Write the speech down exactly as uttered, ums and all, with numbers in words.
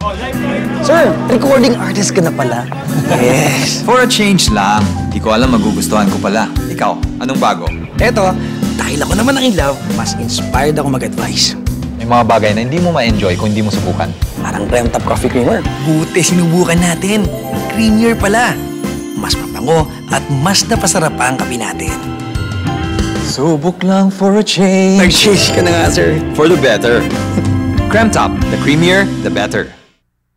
Sir, recording artist ka na pala. Yes. For a change lang. Di ko alam magugustuhan ko pala. Ikaw, anong bago? Eto, dahil ako naman ang in love, mas inspired ako mag-advise. May mga bagay na hindi mo ma-enjoy kung hindi mo subukan. Parang Remtop Coffee Creamer. Buti sinubukan natin. Creamier pala. Mas mapango at mas napasarap pa ang kape natin. Subok lang for a change. Nag-change ka na nga, sir. For the better. Creme Top, the creamier, the better.